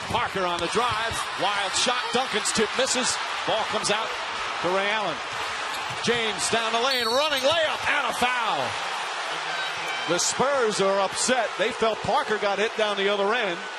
Parker on the drive. Wild shot. Duncan's tip misses. Ball comes out to Ray Allen. James down the lane, running layup, and a foul. The Spurs are upset. They felt Parker got hit down the other end.